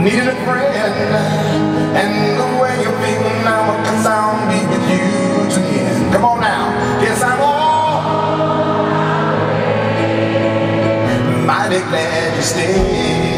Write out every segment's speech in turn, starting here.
needed a friend, and the way you feel now, I guess I'll be with you to the end. Come on now, yes I'm all mighty glad you stayed.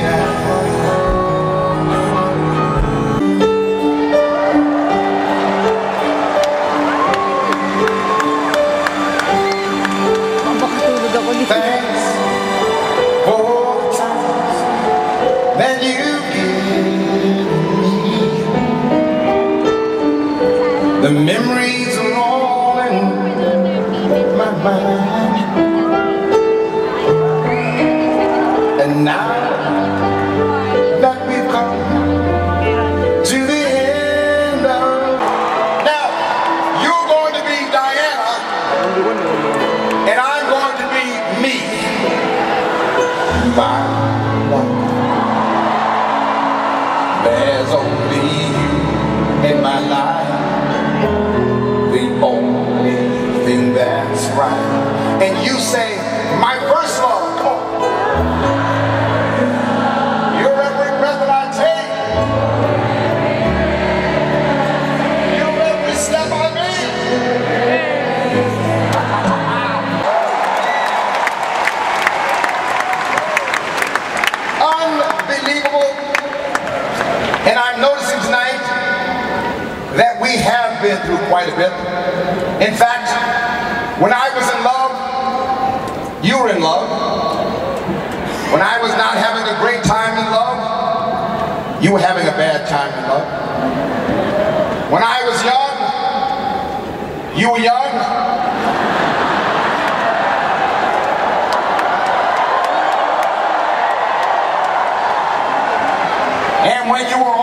Thanks for the times that you give me. The memories are all in my mind, and now that we've come to the end of, now you're going to be Diana, and I'm going to be me, my wife. There's only you in my life, the only thing that's right. And you say, my first love, come on. You're every breath that I take, you're every step I make. Unbelievable. And I'm noticing tonight that we have been through quite a bit. In fact, when I was in love, you were in love. When I was not having a great time in love, you were having a bad time in love. When I was young, you were young. And when you were